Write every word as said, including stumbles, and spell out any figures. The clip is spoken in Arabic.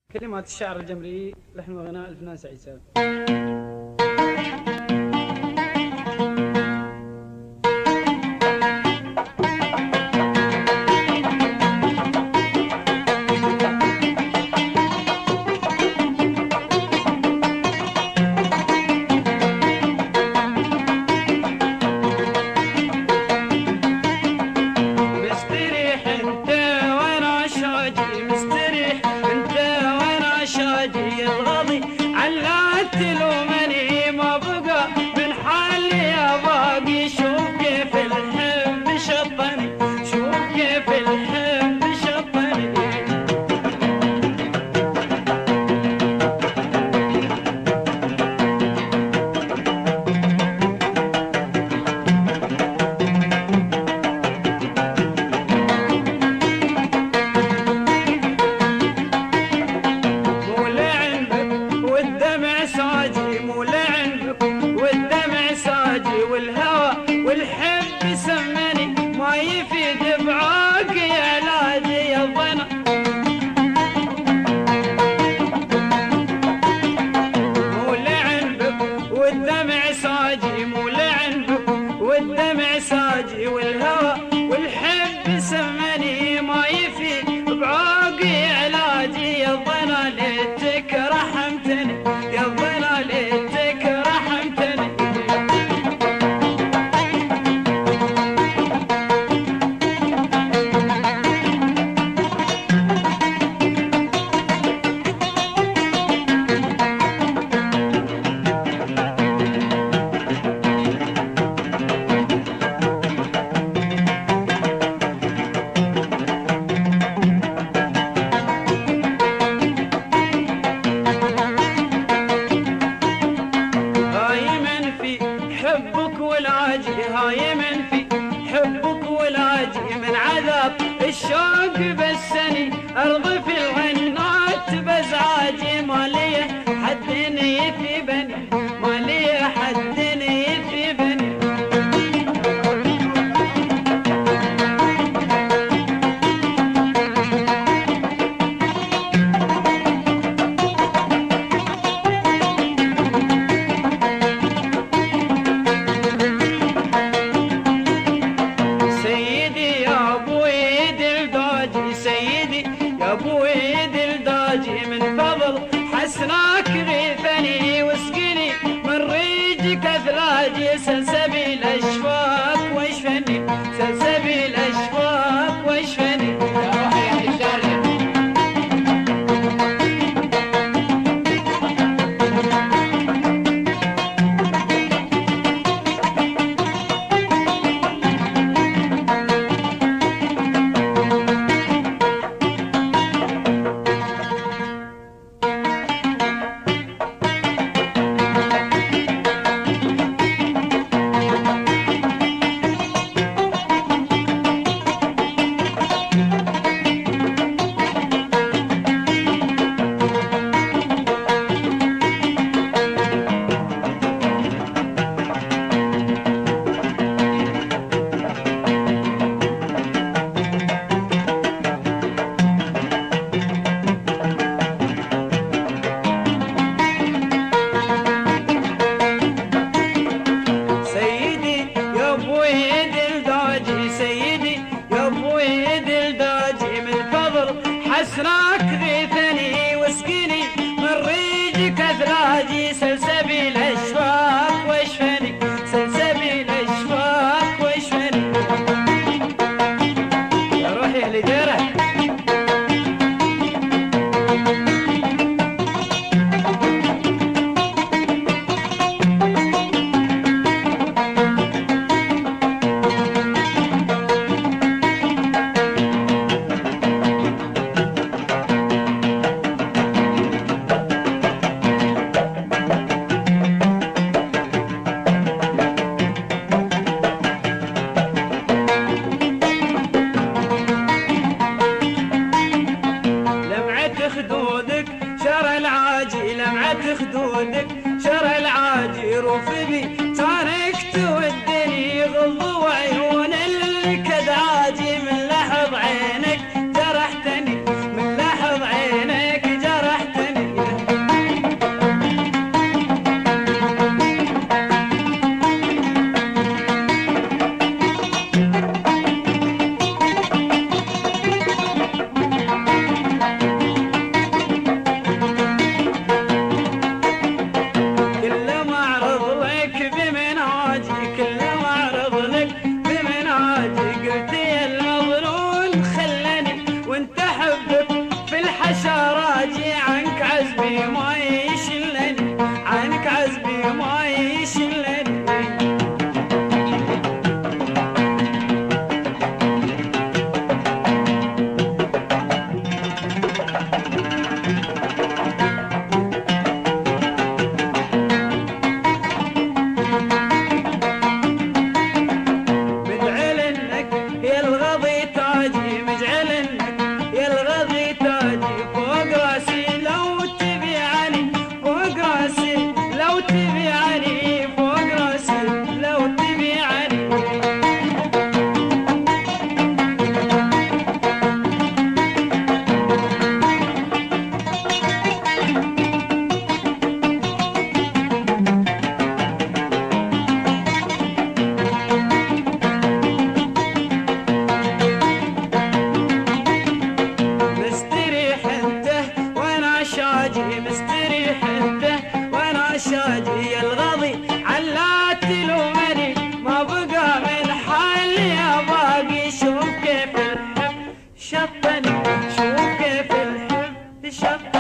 كلمات الشعر الجمري، لحن وغناء الفنان سعيد سالم. والحب سمني ما يفيد بعاق يا لادي الظنا، مو لعن بك والدمع ساجي، مو لعن بك والدمع ساجي، والهوى والحب سمني ما يفيد بعاق يا لادي الظنا. ليتك رحمتني يا الظنا، ليتك رحمتني. حبك والعاجي هايمن في حبك والعاجي، من عذاب الشوق بسني ارض في الغنات بزعاجي، ما لي حد يفي بني، ما لي حد يفي بني. ابو يد الداجي من فضل حسناك غيثني واسقني من ريجك اثلاجي، سلسبيل اشفاك واشفني، سلسبيل اشفاك واشفني. يا روحي يا الشارع حسناك غيثني واسقني من ريجك اثلاجي، سلسبيل اشفاك واشفني، سلسبيل اشفاك واشفني. يا روحي اللي ديرك خدودك شر العاجي، لمعة خدودك شر العاجي، روفي تاركت ودني غض وعيون اللي كدعاجي، من لحظ عينك جرحتني، من لحظ عينك جرحتني. شق